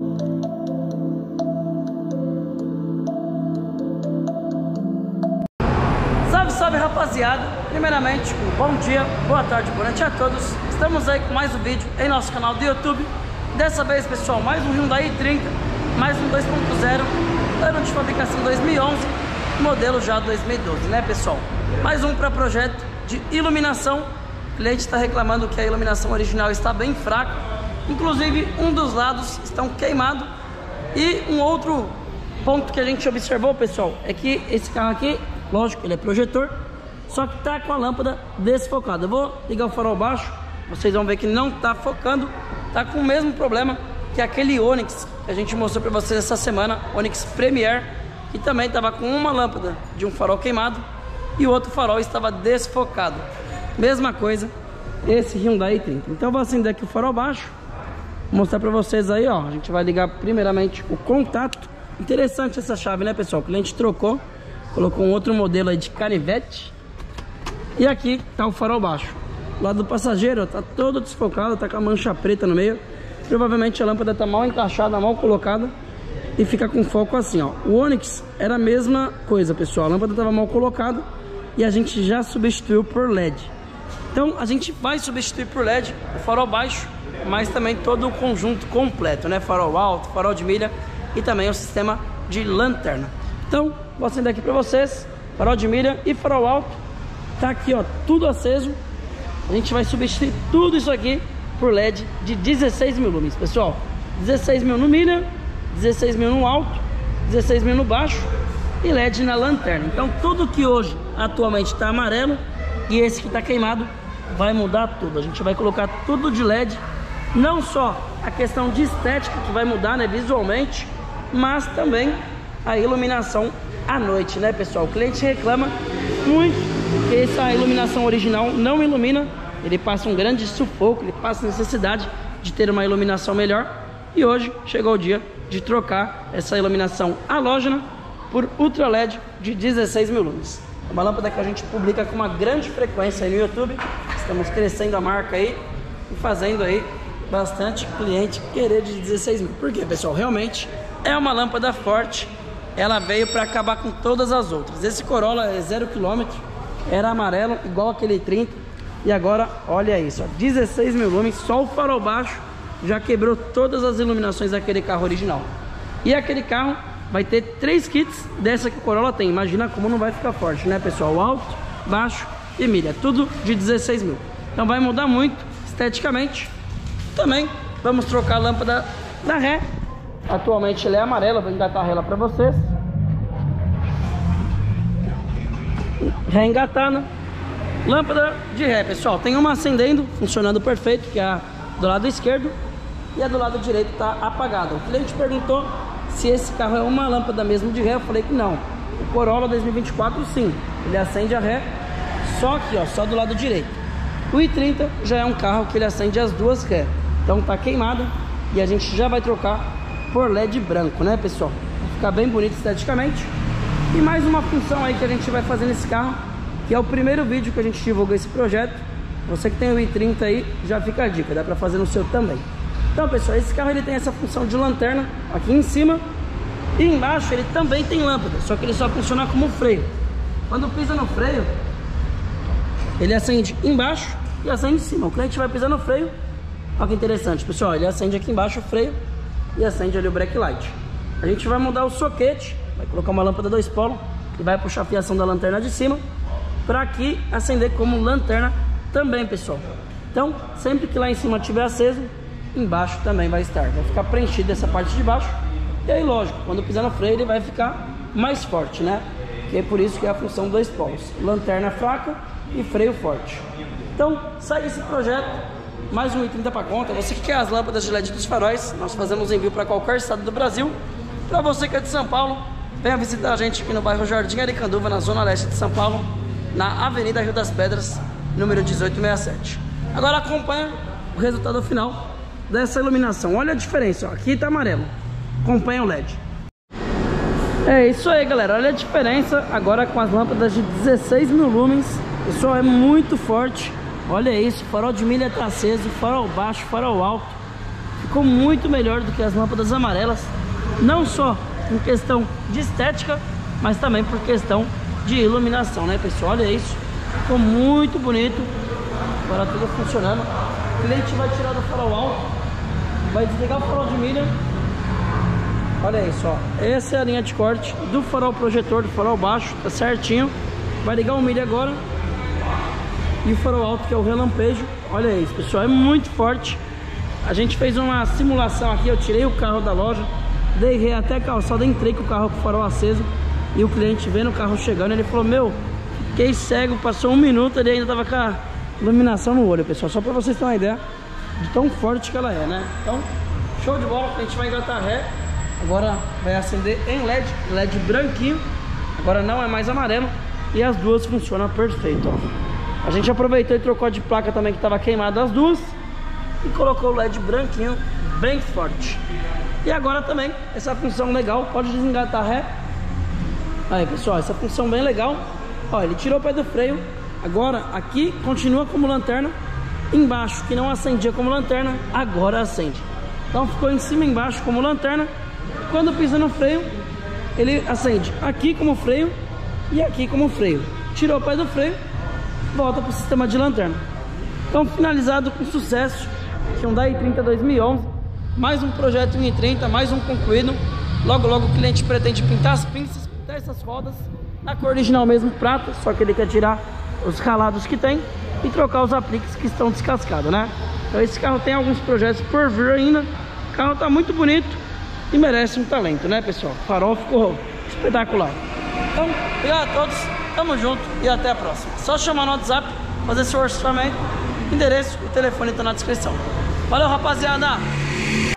Salve, salve, rapaziada! Primeiramente, bom dia, boa tarde, boa noite a todos. Estamos aí com mais um vídeo em nosso canal do YouTube. Dessa vez, pessoal, mais um Hyundai i30, mais um 2.0, ano de fabricação 2011, modelo já 2012, né, pessoal? Mais um para projeto de iluminação. O cliente está reclamando que a iluminação original está bem fraca, inclusive um dos lados estão queimados. E um outro ponto que a gente observou, pessoal, é que esse carro aqui, lógico, ele é projetor, só que tá com a lâmpada desfocada. Eu vou ligar o farol baixo, vocês vão ver que não tá focando, tá com o mesmo problema que aquele Onix que a gente mostrou para vocês essa semana, Onix Premier, que também estava com uma lâmpada de um farol queimado e o outro farol estava desfocado. Mesma coisa esse Hyundai i30. Então eu vou acender aqui o farol baixo, mostrar para vocês aí, ó. A gente vai ligar primeiramente o contato. Interessante essa chave, né, pessoal? O cliente trocou, colocou um outro modelo aí de canivete. E aqui tá o farol baixo. O lado do passageiro, ó, tá todo desfocado, tá com a mancha preta no meio. Provavelmente a lâmpada tá mal encaixada, mal colocada e fica com foco assim, ó. O Onix era a mesma coisa, pessoal. A lâmpada tava mal colocada e a gente já substituiu por LED. Então a gente vai substituir por LED o farol baixo, mas também todo o conjunto completo, né? Farol alto, farol de milha e também o sistema de lanterna. Então vou acender aqui para vocês, farol de milha e farol alto. Tá aqui, ó, tudo aceso. A gente vai substituir tudo isso aqui por LED de 16 mil lumens, pessoal. 16 mil no milha, 16 mil no alto, 16 mil no baixo e LED na lanterna. Então tudo que hoje atualmente está amarelo e esse que está queimado vai mudar tudo. A gente vai colocar tudo de LED, não só a questão de estética que vai mudar, né, visualmente, mas também a iluminação à noite, né, pessoal? O cliente reclama muito que essa iluminação original não ilumina, ele passa um grande sufoco, ele passa necessidade de ter uma iluminação melhor. E hoje chegou o dia de trocar essa iluminação halógena por Ultra LED de 16 mil lumens. Uma lâmpada que a gente publica com uma grande frequência aí no YouTube. Estamos crescendo a marca aí e fazendo aí bastante cliente querer de 16 mil. Por quê, pessoal? Realmente é uma lâmpada forte. Ela veio para acabar com todas as outras. Esse Corolla é 0 km, era amarelo igual aquele 30. E agora, olha isso, ó, 16 mil lumens, só o farol baixo já quebrou todas as iluminações daquele carro original. E aquele carro vai ter 3 kits dessa que o Corolla tem. Imagina como não vai ficar forte, né, pessoal? Alto, baixo e milha, tudo de 16 mil. Então vai mudar muito esteticamente. Também vamos trocar a lâmpada da ré. Atualmente ela é amarela, vou engatar ela para vocês. Ré engatada. Lâmpada de ré, pessoal, tem uma acendendo, funcionando perfeito, que é a do lado esquerdo, e a do lado direito está apagada. O cliente perguntou se esse carro é uma lâmpada mesmo de ré. Eu falei que não. O Corolla 2024 sim, ele acende a ré só aqui, ó, só do lado direito. O i30 já é um carro que ele acende as duas ré, então tá queimado e a gente já vai trocar por LED branco, né, pessoal? Vai ficar bem bonito esteticamente. E mais uma função aí que a gente vai fazer nesse carro, que é o primeiro vídeo que a gente divulgou esse projeto. Você que tem o i30 aí, já fica a dica, dá pra fazer no seu também. Então, pessoal, esse carro ele tem essa função de lanterna aqui em cima e embaixo ele também tem lâmpada, só que ele só funciona como freio. Quando pisa no freio, ele acende embaixo e acende em cima. O cliente vai pisar no freio, olha que interessante, pessoal, ele acende aqui embaixo o freio e acende ali o brake light. A gente vai mudar o soquete, vai colocar uma lâmpada 2 polos e vai puxar a fiação da lanterna de cima para aqui acender como lanterna também, pessoal. Então, sempre que lá em cima estiver aceso, embaixo também vai estar. Vai ficar preenchido essa parte de baixo. E aí, lógico, quando pisar no freio, ele vai ficar mais forte, né? Que é por isso que é a função 2 polos. Lanterna fraca e freio forte. Então, sai esse projeto. Mais um i30 para conta. Você que quer as lâmpadas de LED dos faróis, nós fazemos envio para qualquer estado do Brasil. Para você que é de São Paulo, venha visitar a gente aqui no bairro Jardim Aricanduva, na zona leste de São Paulo, na Avenida Rio das Pedras, número 1867. Agora acompanha o resultado final dessa iluminação. Olha a diferença, ó. Aqui tá amarelo, acompanha o LED. É isso aí, galera, olha a diferença agora com as lâmpadas de 16 mil lumens. Pessoal, é muito forte. Olha isso, farol de milha tá aceso, farol baixo, farol alto. ficou muito melhor do que as lâmpadas amarelas, não só em questão de estética, mas também por questão de iluminação, né, pessoal? Olha isso, ficou muito bonito. Agora tudo funcionando. O cliente vai tirar do farol alto, vai desligar o farol de milha. Olha isso, ó. Essa é a linha de corte do farol projetor, do farol baixo, tá certinho. Vai ligar o milha agora. E o farol alto, que é o relampejo. Olha isso, pessoal, é muito forte. A gente fez uma simulação aqui, eu tirei o carro da loja, dei ré até a calçada, entrei com o carro com o farol aceso. E o cliente vendo o carro chegando, ele falou: meu, fiquei cego, passou 1 minuto, ele ainda tava com a iluminação no olho, pessoal. Só pra vocês terem uma ideia de tão forte que ela é, né? Então, show de bola, a gente vai engatar ré. Agora vai acender em LED, LED branquinho. Agora não é mais amarelo. E as duas funcionam perfeito, ó. A gente aproveitou e trocou de placa também, que estava queimada as duas, e colocou o LED branquinho, bem forte. E agora também, essa função legal, pode desengatar ré. Aí, pessoal, essa função bem legal. Ó, ele tirou o pé do freio. Agora, aqui continua como lanterna. Embaixo, que não acendia como lanterna, agora acende. Então ficou em cima e embaixo como lanterna. Quando pisa no freio, ele acende aqui como freio e aqui como freio. Tirou o pé do freio, volta para o sistema de lanterna. Então, finalizado com sucesso, Hyundai i30 2011. Mais um projeto em i30, mais um concluído. Logo, logo o cliente pretende pintar as pinças, pintar essas rodas na cor original mesmo, prata. Só que ele quer tirar os ralados que tem e trocar os apliques que estão descascados, né? Então esse carro tem alguns projetos por vir ainda. O carro tá muito bonito e merece um talento, né, pessoal? O farol ficou espetacular. Então, obrigado a todos, tamo junto e até a próxima. Só chamar no WhatsApp, fazer seu orçamento, endereço e telefone tá na descrição. Valeu, rapaziada!